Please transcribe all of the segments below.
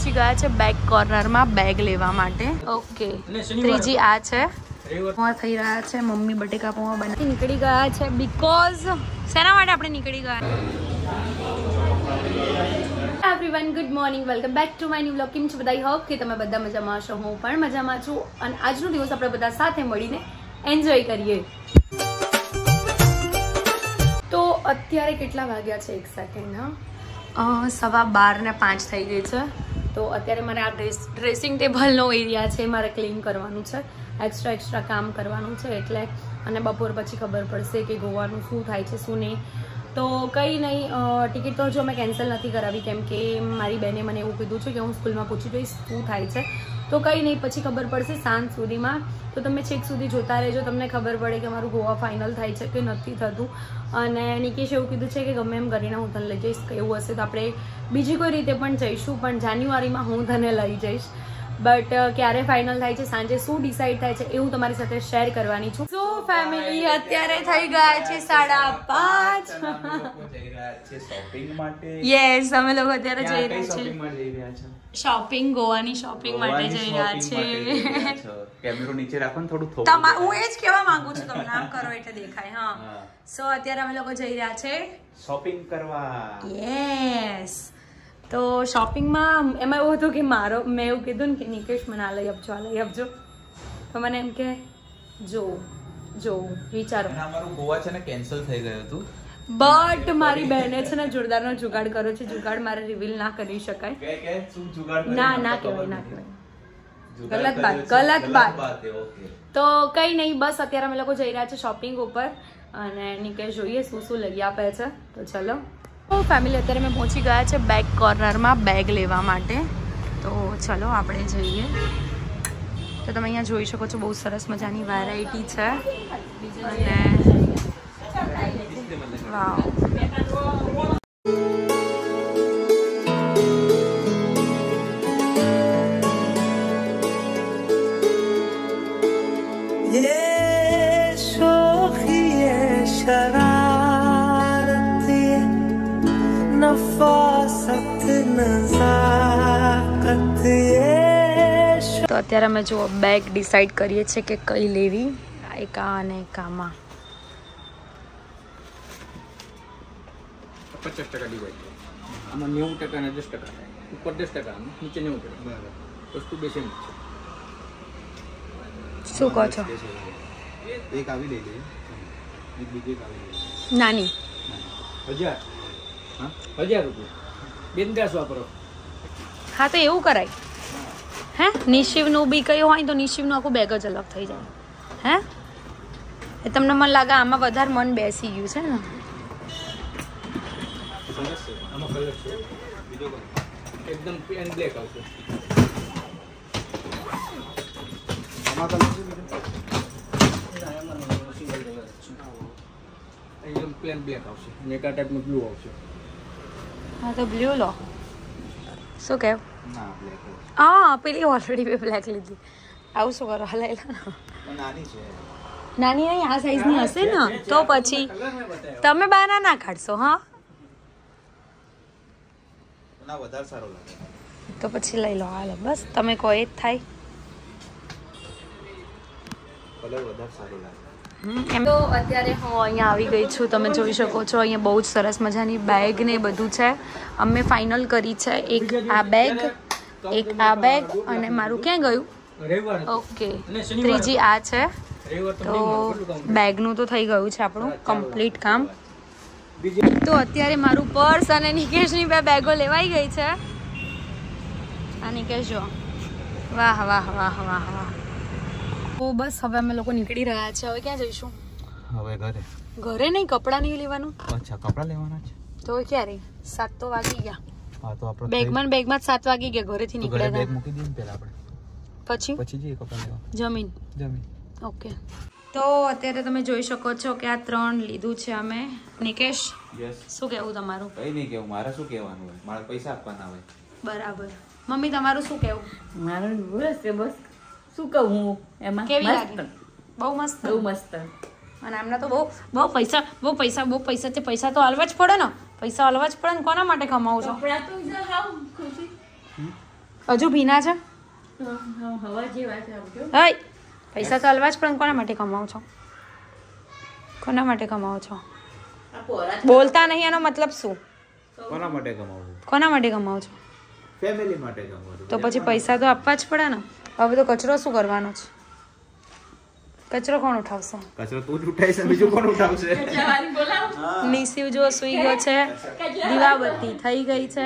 પહોંચી ગયા છે બેગ કોર્નરમાં બેગ લેવા માટે. ઓકે ત્રીજી આ છે પૌવા થઈ રહ્યા છે. મમ્મી બટેકા પૌવા બનાવી નીકળી ગયા છે બીકોઝ શેના માટે આપણે નીકળી ગયા. Everyone good morning, welcome back to my new vlog. કેમ છો બધા? હોપ કે તમે બધા મજામાં હશો. હું પણ મજામાં છું અને આજનો દિવસ આપણે બધા સાથે મળીને એન્જોય કરીએ. તો અત્યારે કેટલા વાગ્યા છે? 1 સેકન્ડ. 12:05 થઈ ગઈ છે. તો અત્યારે મારે આ ડ્રેસિંગ ટેબલનો એરિયા છે, મારે ક્લીન કરવાનું છે. એક્સ્ટ્રા કામ કરવાનું છે એટલે, અને બપોર પછી ખબર પડશે કે ગોવાનું શું થાય છે શું નહીં. તો કંઈ નહીં, ટિકિટ તો હજુ અમે કેન્સલ નથી કરાવી કેમ કે મારી બેને મને એવું કીધું છે કે હું સ્કૂલમાં પૂછી જોઈશ શું થાય છે. તો કંઈ નહીં, પછી ખબર પડશે સાંજ સુધીમાં. તો તમે છેક સુધી જોતા રહેજો, તમને ખબર પડે કે મારું ગોવા ફાઇનલ થાય છે કે નથી થતું. અને નિકેશ એવું કીધું છે કે ગમે એમ કરીને હું તને લઈ જઈશ, એવું હશે તો આપણે બીજી કોઈ રીતે પણ જઈશું, પણ જાન્યુઆરીમાં હું તને લઈ જઈશ. બટ ક્યારે ફાઇનલ થાય છે, સાંજે શું ડિસાઈડ થાય છે એ હું તમારી સાથે શેર કરવાની છું. સો ફેમિલી અત્યારે થઈ ગયા છે 5:30. યસ, અમે લોકો અત્યારે જઈ રહ્યા છીએ શોપિંગ. ગોવાની શોપિંગ માટે જઈ રહ્યા છે. કેમેરો નીચે રાખો ને થોડું. હું એ જ કહેવા માંગુ છું, તમે નામ કરો એટલે દેખાય. હા, સો અત્યારે અમે લોકો જઈ રહ્યા છે શોપિંગ કરવા. યસ. તો શોપિંગમાં એમાં એવું હતું કે મેં એવું કીધું ને કે નિકેશ મને આ લઈ આપજો, આ લઈ આપજો. તો મને એમ કે જો વિચારો, અમારું ગોવા છે ને કેન્સલ થઈ ગયું હતું. બટ મારી બહેને છે ને જોરદારનો જુગાડ કર્યો છે. જુગાડ મારે રિવીલ ના કરી શકાય. ના કહેવાય. ગલત બાત. તો કઈ નહીં, બસ અત્યારે અમે લોકો જઈ રહ્યા છે શોપિંગ ઉપર અને નિકેશ જોઈએ શું શું લઈ આપે છે. તો ચલો ફેમિલી, અત્યારે મેં પહોંચી ગયા છે બેગ કોર્નરમાં બેગ લેવા માટે. તો ચલો આપણે જઈએ. તો તમે અહીંયા જોઈ શકો છો બહુ સરસ મજાની વેરાયટી છે અને વાવ. તો અત્યારે અમે જો બેગ ડિસાઈડ કરીએ છીએ કે કઈ લેવી. એક આ અને એક આમાં 50% ડિવાઈડ. આમાં 90% અને 10%. ઉપર 10%, નીચે 90%. વસ્તુ બે સેમ છે. શું કહો છો? એક આવી લઈ લે, એક બીજી આવી લે. નાની 1000. હા, 1000 રૂપિયા. બિંદાસ વાપરો. હા, તો એવું કરાય. હે, નિશિવનું બી કયું હોય તો નિશિવનું આખું બેગ જ અલગ થઈ જાય. હે, એ તમને મને લાગે આમાં વધારે મન બેસી ગયું છે ને. આમાં કલર છે બીજો એકદમ પ્લેન બ્લેક આવશે. આમાં કલર છે બીજો એકદમ પ્લેન બ્લેક આવશે. એક આ ટાઈપનું બ્લુ આવશે. હા, તો બ્લુ લો. શું કહેવું? ના, બ્લેક. હા, પેલી ઓલરેડી મેં બ્લેક લીધી. આવું શું કરો? લઈ લો. નાની છે. નાની નહીં, આ સાઈઝની હશે ને તો પછી તમે બાના ના કાઢશો. હા, ના વધારે સારો લાગે તો પછી લઈ લો. હાલો, બસ તમે કહો એ જ થાય. કલર વધારે સારો લાગે. તો અત્યારે હું અહીંયા આવી ગઈ છું. તમે જોઈ શકો છો અહીંયા બહુ જ સરસ મજાની બેગ ને બધું છે. અમે ફાઇનલ કરી છે એક આ બેગ, એક આ બેગ અને મારું ક્યાં ગયું? ઓકે, ત્રીજી આ છે. તો બેગનું તો થઈ ગયું છે આપણું કમ્પ્લીટ કામ. તો અત્યારે મારું પર્સ અને નિકેશની બે બેગો લેવાઈ ગઈ છે. આ નિકેશ જો, વાહ વાહ વાહ વાહ વાહ. તો બસ હવે અમે લોકો નીકળી રહ્યા છે. હવે ક્યાં જઈશું? હવે ઘરે નહીં, કપડાં નહીં લેવાનું. અચ્છા, કપડા લેવાના છે. તો ક્યારે? 7 તો વાગી ગયા. હા, તો આપણે બેગમાં જ 7 વાગી ગયા. ઘરેથી નીકળ્યા બેગ મૂકી દઈએ પહેલા આપણે, પછી જઈએ કપડા લેવા. જમીન. ઓકે. તો અત્યારે તમે જોઈ શકો છો કે આ 3 લીધું છે અમે. નિકેશ, શું કહેવું તમારું? કઈ નહીં કેવું, મારે શું કહેવાનું હોય, મારે પૈસા આપવાના હોય. બરાબર. મમ્મી તમારું શું કહેવું? મારું બસ શું કહું એમાં. કેવી લાગી? બહુ મસ્ત. અને આમના તો બહુ પૈસા છે. પૈસા તો હાલવા જ પડે ને. પૈસા હાલવા જ પડે ને. કોના માટે કમાવું છો? હજુ ભીના છે હવા જેવા છે આમ જો. હાય પૈસા તો હલવા જ પણ કોના માટે કમાવો છો કોના માટે કમાવો છો આ પોરા બોલતા નહીં એનો મતલબ શું કોના માટે કમાવું? કોના માટે કમાવો છો ફેમિલી માટે કમાવું છું. તો પછી પૈસા તો આપવા જ પડે ને હવે તો કચરો શું કરવાનો છે કચરો કોણ ઉઠાવશે કચરો તું જ ઉઠાઈશ ને બીજું કોણ ઉઠાવશે? જવાની બોલાવો. નિશિવ જો સુઈ ગયો છે દીવાબત્તી થઈ ગઈ છે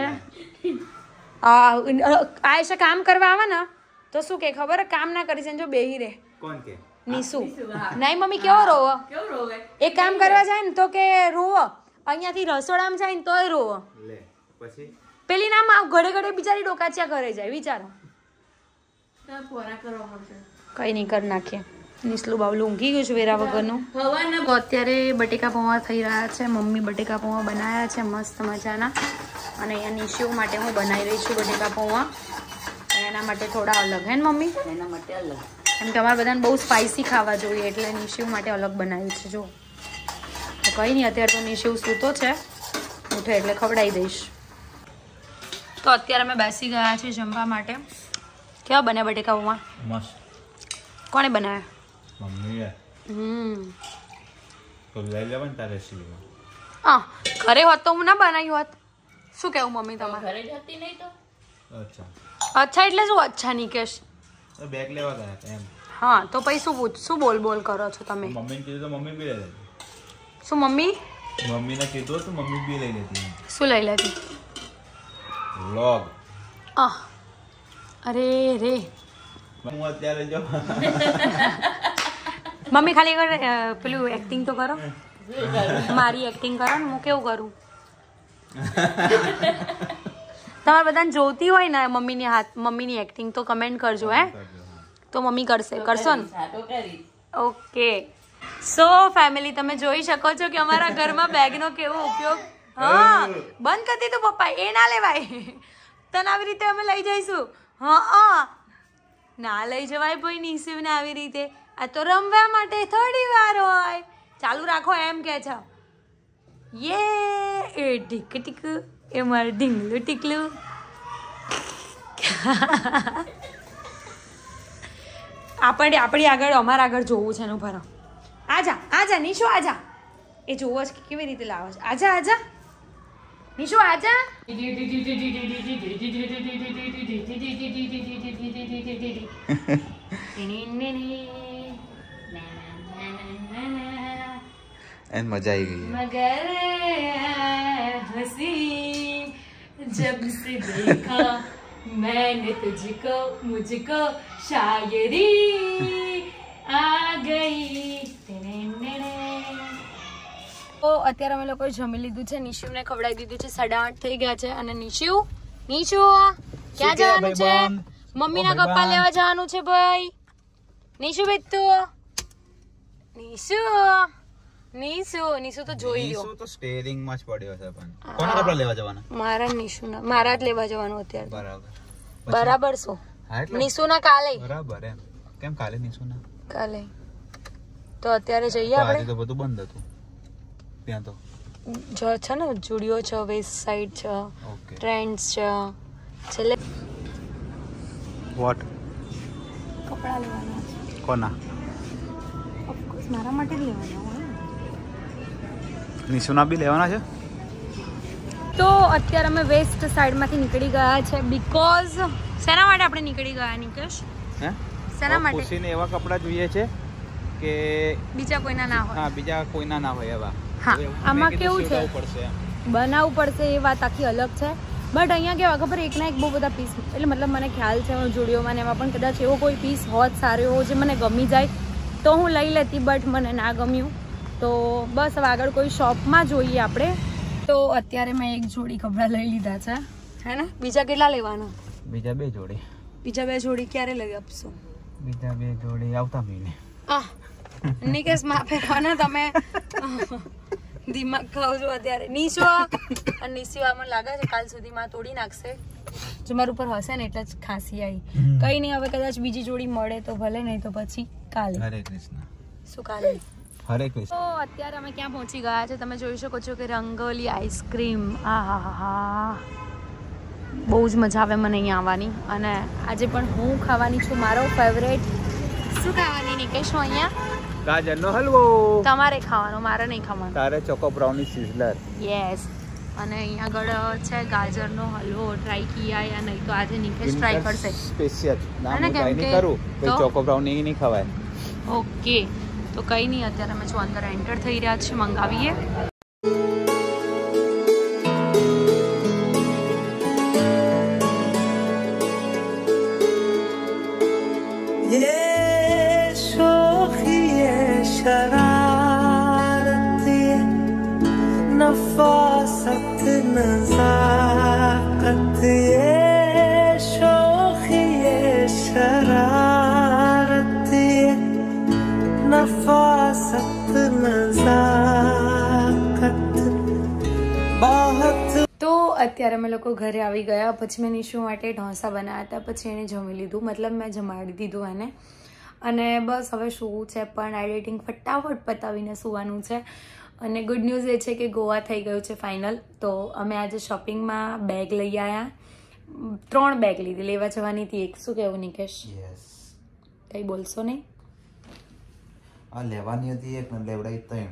આયશા કામ કરવા આવે ને તો શું કે ખબર કામ ના કરી છે જો બેહી રે કોણ કે? નિશુ નહીં મમ્મી કેવો રોવો કેવું રોવે એ કામ કરવા જાય ને તો કે રોવો અહીંયાથી રસોડામાં જાય ને તોય રોવો લે પછી પેલી નામ ઘડે ઘડે બિચારી ડોકાચિયા કરે જાય વિચારો તો પોરા કરવા મળશે કઈ નહીં કરી નાખીએ નીસલું બાવલું ઊંઘી ગયું છે વેરા વગરનું હવાના તો અત્યારે બટેકા પૌવા થઈ રહ્યા છે મમ્મી બટેકા પૌવા બનાવ્યા છે મસ્ત મજાના અને અહીંયા નિશિવ માટે હું બનાવી રહી છું બટેકા પૌવા અને એના માટે થોડા અલગ હે ને મમ્મી એના માટે અલગ કેમ કે અમારે બધાને બહુ સ્પાઇસી ખાવા જોઈએ એટલે નિશિવ માટે અલગ બનાવી છે જો તો કંઈ નહીં અત્યારે તો નિશિવ સૂતો છે ઉઠે એટલે ખવડાવી દઈશ તો અત્યારે અમે બેસી ગયા છીએ જમવા માટે કેવા બન્યા બટેકા પૌવા મસ્ત કોણે બનાવ્યા મમ્મીએ તો લઈ લેવા ને તારે સિલીમાં. હા ઘરે હોત તો હું ના બનાવ્યું હોત શું કહેવું મમ્મી તમારે ઘરે જતી નહીં તો અચ્છા અચ્છા એટલે શું અચ્છા નિકેશ તો બેગ લેવા ગયા હતા એમ. હા તો પછી શું બોલ કરો છો તમે મમ્મીને કીધું તો મમ્મી બી લઈ લેતી. શું મમ્મી મમ્મીને કીધું તો મમ્મી બી લઈ લેતી. શું લઈ લેતી વ્લોગ અરે રે હું અત્યારે જો મમ્મી ખાલી એકવાર પેલું એક્ટિંગ તો કરો મારી એક્ટિંગ કરો ને હું કેવું કરું તમારે બધાને જોતી હોય ને મમ્મીની એક્ટિંગ તો કમેન્ટ કરજો હે તો મમ્મી કરશો ને સાટો કરી ઓકે સો ફેમિલી તમે જોઈ શકો છો કે અમારા ઘરમાં બેગનો કેવો ઉપયોગ હા બંધ કરતી તું પપ્પા એ ના લેવાય તને આવી રીતે અમે લઈ જઈશું હા ના લઈ જવાય ભાઈ નિશિવને આવી રીતે આ તો રમવા માટે થોડી વાર હોય ચાલુ રાખો એમ કે છે યે એ ટીક ટીક એ મારું ઢીંગલું ટીકલું આપણી આગળ અમારા આગળ જોવું છે એનું ભરો આજા નિશુ આજા એ જોવો છે કેવી રીતે લાવો છે આજા નિશુ આજા એન મજા આવી ગઈ. मगर हंसी जब से देखा मैंने तुझको मुझको शायरी आ गई. તો અત્યારે અમે લોકોએ જમી લીધું છે નિશિવને ખવડાવી દીધું છે 8:30 થઈ ગયા છે અને નિશુ ક્યાં જવાનું છે મમ્મીના કપા લેવા જવાનું છે ભાઈ નિશુ બેટુ નિશુ તો જોઈ લ્યો નિશુ તો સ્ટીયરિંગ માં જ પડ્યો છે પણ કોના કપડા લેવા જવાના? મારા જ લેવા જવાનું અત્યારે બરાબર શું હા એટલે નિશુના કાલે બરાબર એમ કેમ કાલે નિશુના કાલે તો અત્યારે જઈએ આજે આપણે તો બધું બંધ હતું ત્યાં તો જો છે ને જુડિયો છે વેસ્ટ સાઈડ છે ઓકે ટ્રેન્ડ્સ છે છેલ્લે વોટ કપડા લેવાના છે કોના ઓફકોર્સ મારા માટે જ લેવાના હોય નિશુના બી લેવાના છે. તો અત્યારે અમે વેસ્ટ સાઈડમાંથી નીકળી ગયા છે બીકોઝ શેના માટે આપણે નીકળી ગયા નિકેશ હે શેના માટે ખુશીને એવા કપડા જોઈએ છે કે બીજા કોઈના ના હોય હા બીજા કોઈના ના હોય એવા. હા તો મેં આમાં કીધું કેવું છે સીવડાવવું પડશે એમ. બનાવવું પડશે એ વાત આખી અલગ છે બટ અહીંયા કેવા ખબર એકના એક બહુ બધા પીસ એટલે મતલબ મને ખ્યાલ છે જુડિયોમાં ને એમાં પણ કદાચ એવો કોઈ પીસ હોત સારો એવો જે મને ગમી જાય તો હું લઈ લેતી બટ મને ના ગમ્યું તો બસ હવે આગળ કોઈ શોપમાં જોઈએ આપણે તો અત્યારે મેં એક જોડી કપડાં લઈ લીધા છે હે ને બીજા કેટલા લેવાના બીજા બે જોડી ક્યારે લઈ આપશો બીજા બે જોડી આવતા મહિને. નિકેશ માફે કોને તમે દિમાગ ખાવ છો અત્યારે નિશુ અને નિશુ આમાં લાગે છે કાલ સુધીમાં તોડી નાખશે જો મારા ઉપર હશે ને એટલે જ ખાંસી આવી કઈ નહીં હવે કદાચ બીજી જોડી મળે તો ભલે નહીં તો પછી કાલે હરે કૃષ્ણ. શું કાલે હરે કૃષ્ણ. તો અત્યારે અમે ક્યાં પહોંચી ગયા છે તમે જોઈ શકો છો કે રંગોલી આઈસ્ક્રીમ આ હા બહુ જ મજા આવે મને અહીંયા આવવાની. અને આજે પણ હું ખાવાની છું મારો ફેવરેટ. શું ખાવાની નિકેશ હું અહીંયા? ગાજરનો હલવો. તમારે ખાવાનો, મારે નહીં ખાવાનો. તારે ચોકો બ્રાઉની સિઝલર. યસ. અને અહીંયા આગળ છે ગાજરનો હલવો. ટ્રાય કિયા યા નહીં તો આજે નિકેશ ટ્રાય કરશે. સ્પેશિયલ ના અને હું કેમ ટ્રાય નહીં કે કરું તો તો? ચોકો બ્રાઉની નહીં ખવાય. ઓકે, તો કંઈ નહીં, અત્યારે અમે જો અંદર એન્ટર થઈ રહ્યા છીએ, મંગાવીએ. તો અત્યારે અમે લોકો ઘરે આવી ગયા. પછી મેં નિશુ માટે ઢોસા બનાવ્યા હતા, પછી એને જમી લીધું, મતલબ મેં જમાડી દીધું એને. અને બસ હવે શું છે પણ એડિટિંગ ફટાફટ પતાવીને સુવાનું છે. અને ગુડ ન્યૂઝ એ છે કે ગોવા થઈ ગયું છે ફાઇનલ. તો અમે આજે શોપિંગમાં બેગ લઈ આવ્યા. 3 બેગ લીધી, લેવા જવાની હતી એક. શું કહેવું નિકેશ? યસ. કંઈ બોલશો નહીં? આ લેવાની હતી એક ને લેવડાઈ 3.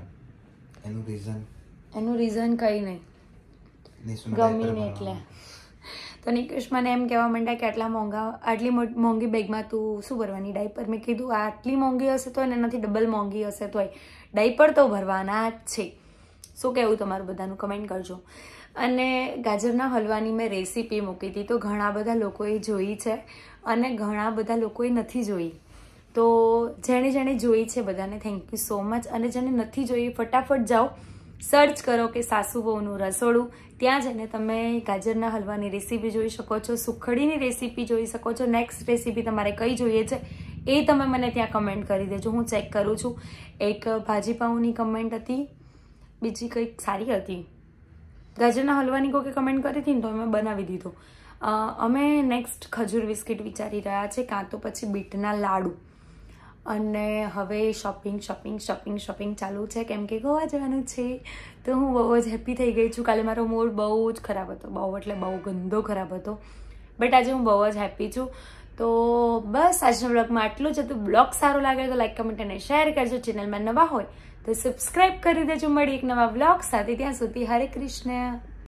એનું રીઝન કંઈ નહીં, ગમીને એટલે. તો નિકેશ મને એમ કહેવા માંડ્યા કે આટલી મોંઘી બેગમાં તું શું ભરવાની ડાયપર? મેં કીધું આટલી મોંઘી હશે તો એનાથી ડબલ મોંઘી હશે તોય ડાયપર તો ભરવાના જ છે. શું કહેવું તમારું બધાનું કમેન્ટ કરજો. અને ગાજરના હલવાની મેં રેસીપી મૂકી હતી, તો ઘણા બધા લોકોએ જોઈ છે અને ઘણા બધા લોકોએ નથી જોઈ. તો જેણે જોઈ છે બધાને થેન્ક યુ સો મચ. અને જેને નથી જોઈ ફટાફટ જાઓ, સર્ચ કરો કે સાસુ બહુનું રસોડું. ત્યાં જઈને તમે ગાજરના હલવાની રેસીપી જોઈ શકો છો, સુખડીની રેસીપી જોઈ શકો છો. નેક્સ્ટ રેસીપી તમારે કઈ જોઈએ છે એ તમે મને ત્યાં કમેન્ટ કરી દેજો, હું ચેક કરું છું. એક ભાજી પાઉની કમેન્ટ હતી, બીજી કંઈક સારી હતી. ગાજરના હલવાની કોકે કમેન્ટ કરી હતી ને તો અમે બનાવી દીધું. અમે નેક્સ્ટ ખજૂર બિસ્કિટ વિચારી રહ્યા છે, કાં તો પછી બીટના લાડુ. અને હવે શોપિંગ ચાલુ છે કેમ કે ગોવા જવાનું છે. તો હું બહુ જ હેપી થઈ ગઈ છું. કાલે મારો મૂડ બહુ જ ખરાબ હતો, બહુ એટલે બહુ ગંદો ખરાબ હતો, બટ આજે હું બહુ જ હેપી છું. તો બસ આજના બ્લોગમાં આટલું જ હતું. બ્લોગ સારો લાગે તો લાઈક, કમેન્ટ અને શેર કરજો. ચેનલમાં નવા હોય તો સબસ્ક્રાઈબ કરી દેજો. મળી એક નવા બ્લોગ સાથે, ત્યાં સુધી હરે કૃષ્ણ.